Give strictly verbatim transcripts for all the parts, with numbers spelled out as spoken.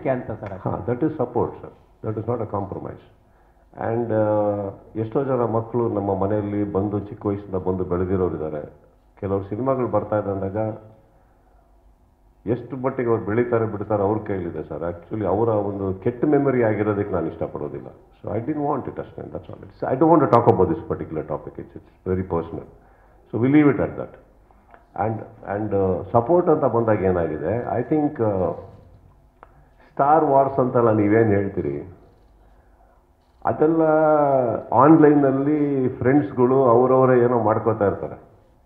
ಅಗತ್ಯ ಅಂತ ಸರ್. ಹಾಂ, that is support sir, that is not a compromise. And ಎಷ್ಟೋ ಜನ ಮಕ್ಕಳು ನಮ್ಮ ಮನೆಯಲ್ಲಿ ಬಂದು ಚಿಕ್ಕ ವಯಸ್ಸಿಂದ ಬಂದು ಬೆಳೆದಿರೋರಿದ್ದಾರೆ. ಕೆಲವರು ಸಿನಿಮಾಗಳು ಬರ್ತಾ ಇದೆ ಅಂದಾಗ ಎಷ್ಟು ಮಟ್ಟಿಗೆ ಅವ್ರು ಬೆಳೀತಾರೆ ಬಿಡ್ತಾರೆ ಅವ್ರ ಕೈಲಿದೆ ಸರ್. ಆ್ಯಕ್ಚುಲಿ ಅವರ ಒಂದು ಕೆಟ್ಟ ಮೆಮೊರಿ ಆಗಿರೋದಕ್ಕೆ ನಾನು ಇಷ್ಟಪಡೋದಿಲ್ಲ. So I didn't want it ಅಷ್ಟೇ, that's all. It's I don't want to talk about this particular topic. It's it's very personal. So we leave it at that. And and support ಅಂತ ಬಂದಾಗ ಏನಾಗಿದೆ, I think star wars ಅಂತೆಲ್ಲ ನೀವೇನು ಹೇಳ್ತೀರಿ, ಅದೆಲ್ಲ ಆನ್ಲೈನಲ್ಲಿ ಫ್ರೆಂಡ್ಸ್ಗಳು ಅವರವರೇ ಏನೋ ಮಾಡ್ಕೋತಾ ಇರ್ತಾರೆ.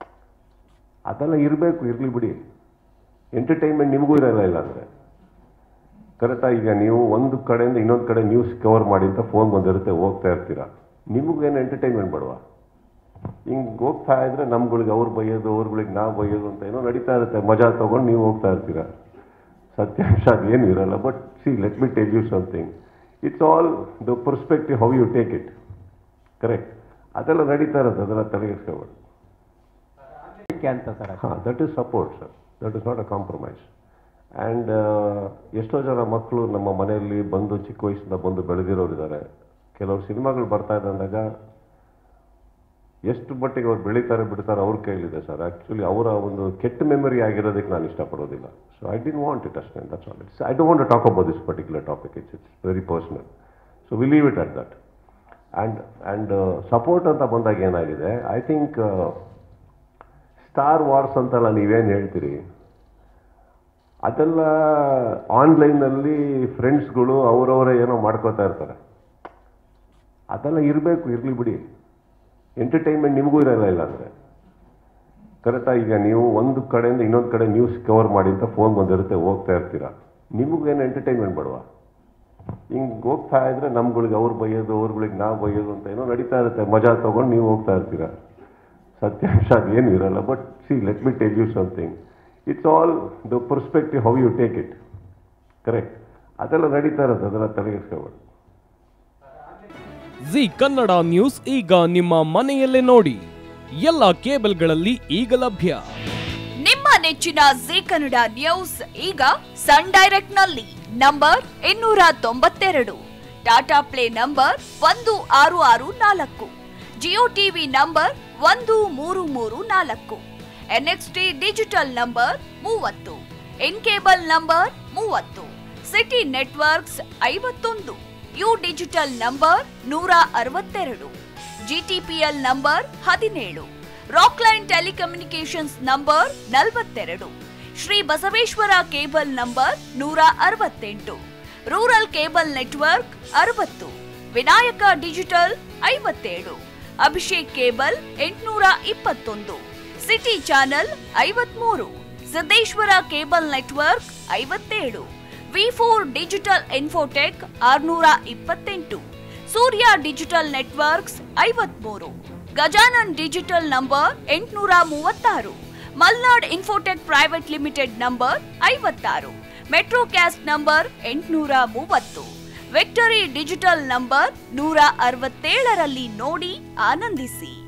ಅದೆಲ್ಲ ಇರಬೇಕು, ಇರಲಿ ಬಿಡಿ. ಎಂಟರ್ಟೈನ್ಮೆಂಟ್ ನಿಮಗೂ ಇರೋಲ್ಲ. ಇಲ್ಲ ಅಂದರೆ ಕರೆಕ್ಟಾಗಿ ಈಗ ನೀವು ಒಂದು ಕಡೆಯಿಂದ ಇನ್ನೊಂದು ಕಡೆ ನ್ಯೂಸ್ ಕವರ್ ಮಾಡಿ ಅಂತ ಫೋನ್ ಬಂದಿರುತ್ತೆ, ಹೋಗ್ತಾ ಇರ್ತೀರ. ನಿಮಗೇನು ಎಂಟರ್ಟೈನ್ಮೆಂಟ್ ಬೇಡವಾ? ಹಿಂಗೆ ಹೋಗ್ತಾ ಇದ್ರೆ ನಮ್ಗಳಿಗೆ ಅವ್ರು ಬೈಯೋದು, ಅವ್ರುಗಳಿಗೆ ನಾವು ಬೈಯೋದು ಅಂತ ಏನೋ ನಡೀತಾ ಇರುತ್ತೆ. ಮಜಾ ತೊಗೊಂಡು ನೀವು ಹೋಗ್ತಾ ಇರ್ತೀರ. ಸತ್ಯಾಂಶ ಅದೇನು ಇರಲ್ಲ. But see, let me tell you something. It's all the perspective, how you take it. Correct. ಅದೆಲ್ಲ ನಡೀತಾ ಇರುತ್ತೆ, ಅದೆಲ್ಲ ತಲೆಗೆಸ್ಕೋಬೇಡಿ ಅಂತ ಸರ್. ಹಾಂ, that is support sir, that is not a compromise. And ಎಷ್ಟೋ ಜನ ಮಕ್ಕಳು ನಮ್ಮ ಮನೆಯಲ್ಲಿ ಬಂದು ಚಿಕ್ಕ ವಯಸ್ಸಿಂದ ಬಂದು ಬೆಳೆದಿರೋರಿದ್ದಾರೆ. ಕೆಲವರು ಸಿನಿಮಾಗಳು ಬರ್ತಾ ಇದೆ ಅಂದಾಗ ಎಷ್ಟು ಮಟ್ಟಿಗೆ ಅವ್ರು ಬೆಳೀತಾರೆ ಬಿಡ್ತಾರೆ ಅವ್ರ ಕೈಲಿದೆ ಸರ್. ಆ್ಯಕ್ಚುಲಿ ಅವರ ಒಂದು ಕೆಟ್ಟ ಮೆಮೊರಿ ಆಗಿರೋದಕ್ಕೆ ನಾನು ಇಷ್ಟಪಡೋದಿಲ್ಲ. So I didn't want it ಅಷ್ಟೇ, that's all. It's I don't want to talk about this particular topic. It's it's very personal. So we leave it at that. And and support ಅಂತ ಬಂದಾಗ ಏನಾಗಿದೆ, I think star wars ಅಂತೆಲ್ಲ ನೀವೇನು ಹೇಳ್ತೀರಿ, ಅದೆಲ್ಲ ಆನ್ಲೈನಲ್ಲಿ ಫ್ರೆಂಡ್ಸ್ಗಳು ಅವರವರೇ ಏನೋ ಮಾಡ್ಕೋತಾ ಇರ್ತಾರೆ. ಅದೆಲ್ಲ ಇರಬೇಕು, ಇರಲಿ ಬಿಡಿ. ಎಂಟರ್ಟೈನ್ಮೆಂಟ್ ನಿಮಗೂ ಇರೋಲ್ಲ. ಇಲ್ಲ ಅಂದರೆ ಕರೆಕ್ಟಾಗಿ ಈಗ ನೀವು ಒಂದು ಕಡೆಯಿಂದ ಇನ್ನೊಂದು ಕಡೆ ನ್ಯೂಸ್ ಕವರ್ ಮಾಡಿ ಅಂತ ಫೋನ್ ಬಂದಿರುತ್ತೆ, ಹೋಗ್ತಾ ಇರ್ತೀರ. ನಿಮಗೇನು ಎಂಟರ್ಟೈನ್ಮೆಂಟ್ ಬೇಡವಾ? ಹಿಂಗೆ ಹೋಗ್ತಾ ಇದ್ರೆ ನಮ್ಗಳಿಗೆ ಅವ್ರು ಬೈಯೋದು, ಅವ್ರುಗಳಿಗೆ ನಾವು ಬೈಯೋದು ಅಂತ ಏನೋ ನಡೀತಾ ಇರುತ್ತೆ. ಮಜಾ ತೊಗೊಂಡು ನೀವು ಹೋಗ್ತಾ ಇರ್ತೀರ. ಸತ್ಯಾಂಶ ಅದೇನು ಇರಲ್ಲ. But see, let me tell you something. It's all the perspective, how you take it. Correct. ಅದೆಲ್ಲ ನಡೀತಾ ಇರುತ್ತೆ, ಅದೆಲ್ಲ ತಲೆಗೆಸ್ಕೋಬೇಡಿ. ಜಿ ಕನ್ನಡ ನ್ಯೂಸ್ ಈಗ ನಿಮ್ಮ ಮನೆಯಲ್ಲೇ ನೋಡಿ. ಎಲ್ಲ ಕೇಬಲ್ಗಳಲ್ಲಿ ಈಗ ಲಭ್ಯ. ನಿಮ್ಮ ನೆಚ್ಚಿನ ಜಿ ಕನ್ನಡ ನ್ಯೂಸ್ ಈಗ ಸನ್ ಡೈರೆಕ್ಟ್ ನಲ್ಲಿ ನಂಬರ್ ಇನ್ನೂರ ತೊಂಬತ್ತೆರಡು, ಟಾಟಾ ಪ್ಲೇ ನಂಬರ್ ಒಂದು ಆರು ಆರು ನಾಲ್ಕು, ಜಿಯೋ ಟಿವಿ ನಂಬರ್ ಒಂದು ಮೂರು ಮೂರು ನಾಲ್ಕು, ಎನ್ಎಕ್ಸ್ಟಿ ಡಿಜಿಟಲ್ ನಂಬರ್ ಮೂವತ್ತು, ಇನ್ ಕೇಬಲ್ ನಂಬರ್ ಮೂವತ್ತು, ಸಿಟಿ ನೆಟ್ವರ್ಕ್ಸ್ ಐವತ್ತೊಂದು, ಯು ಡಿಜಿಟಲ್ ನಂಬರ್ ನೂರ ಅರವತ್ತೆರಡು, ಜಿಟಿಪಿಎಲ್ ನಂಬರ್ ಹದಿನೇಳು, ರಾಕ್ಲೈನ್ ಟೆಲಿಕಮ್ಯುನಿಕೇಶನ್ಸ್ ನಂಬರ್ ನಲವತ್ತೆರಡು, ಶ್ರೀ ಬಸವೇಶ್ವರ ಕೇಬಲ್ ನಂಬರ್ ನೂರ ಅರವತ್ತೆಂಟು, ರೂರಲ್ ಕೇಬಲ್ ನೆಟ್ವರ್ಕ್ ಅರವತ್ತು, ವಿನಾಯಕ ಡಿಜಿಟಲ್ ಐವತ್ತೇಳು, ಅಭಿಷೇಕ್ ಕೇಬಲ್ ಎಂಟುನೂರ ಇಪ್ಪತ್ತೊಂದು, ಸಿಟಿ ಚಾನೆಲ್ ಐವತ್ಮೂರು, ಸಿದ್ದೇಶ್ವರ ಕೇಬಲ್ ನೆಟ್ವರ್ಕ್ ಐವತ್ತೇಳು, ವಿ ಫೋರ್ ಡಿಜಿಟಲ್ ಇನ್ಫೋಟೆಕ್ ಆರುನೂರ ಇಪ್ಪತ್ತೆಂಟು, ಸೂರ್ಯ ಡಿಜಿಟಲ್ ನೆಟ್ವರ್ಕ್ಸ್ ಐವತ್ಮೂರು, ಗಜಾನನ್ ಡಿಜಿಟಲ್ ನಂಬರ್ ಎಂಟುನೂರ ಮೂವತ್ತಾರು, Malnad infotech private limited number ಐವತ್ತಾರು, ಮೆಟ್ರೋಕ್ಯಾಸ್ಟ್ ನಂಬರ್ ಎಂಟುನೂರ ಮೂವತ್ತು, ವಿಕ್ಟರಿ ಡಿಜಿಟಲ್ ನಂಬರ್ ನೂರ ಅರವತ್ತೇಳರಲ್ಲಿ ನೋಡಿ ಆನಂದಿಸಿ.